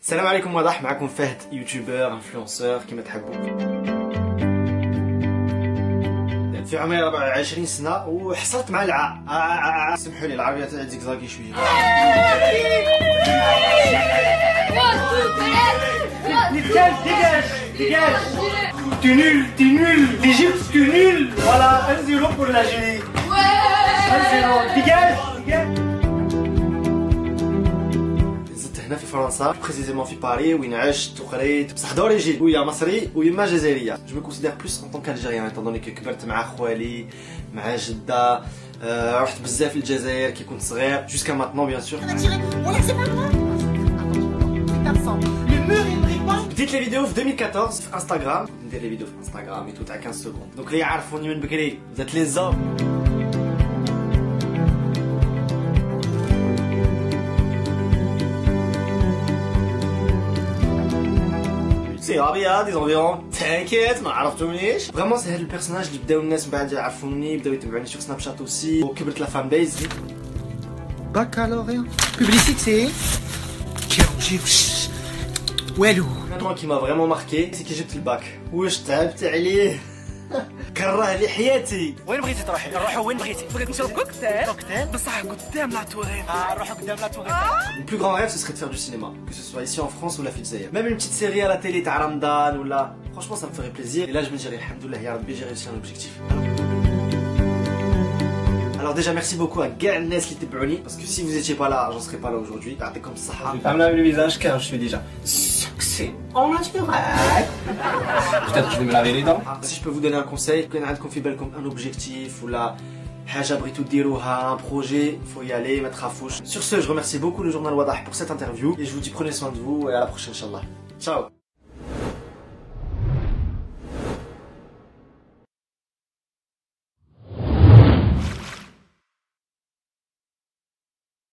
السلام عليكم وضح، معكم فهد، يوتيوبر انفلونسور كما تحبوا. في عمري 24 سنه وحصلت مع العاء. سمحوا لي العربيه تاع زيكزاكي شويه. dégage. T'es nul. L'Égypte, t'es nul. Voilà, 1-0 pour l'Algérie. 1-0. Dégage. زدت هنا في فرنسا، بريسيزيمون في باري وين عشت وقريت. بصح دوريجين ويا مصري ويما جزائريه. جو مي كونسيدير بلوس ان طونك الجيريان، ايطون دوني كبرت مع خوالي مع جده. رحت بزاف للجزائر كي كنت صغير جوسكا ماتنون بيان سور. بديت لي فيديو في 2014 في انستغرام، ندير لي فيديو في انستغرام اي تو تاع 15 سكوند. دونك اللي يعرفوني من بكري بدات لي زوم. سي ابيض ديزونفيرون تانكيت ما عرفتونيش. فريمون سي هاد البيرسوناج اللي بداو الناس من بعد يعرفوني، بداو يتبعوني في سناب شات اوسي، وكبرت لا فان بيز. Baccalauréat. Publicité. J'ai والو. Un qui m'a vraiment marqué c'est que جبت الباك. واش تعبت عليه. كره لي حياتي. وين بغيتي تروحي؟ نروحوا وين بغيتي؟ بغيت نمشيو كوكتيل بصح قدام لا تورين. نروحوا قدام لا تورين. Mon plus grand rêve ce serait de faire du cinéma, que ce soit ici en France ou la Fidzaïa. Même une petite série à la télé تاع رمضان ou là, franchement ça me ferait plaisir. Et là je me dirais alhamdoulilah ya rabbi j'ai réussi un objectif. Alors déjà merci beaucoup à كاع الناس اللي تبعوني parce que si vous étiez pas là, j'en serais pas là aujourd'hui. يعطيكم الصحة. Je vais pas me laver le visage car je suis déjà succès en naturel. Peut-être que je vais me laver les dents. Si je peux vous donner un conseil, كان عندكم في بالكم un objectif ou là حاجة بغيتو ديروها, un projet, faut y aller, mettre à fouche. Sur ce, je remercie beaucoup le journal Wadah pour cette interview et je vous dis prenez soin de vous et à la prochaine inchallah. Ciao.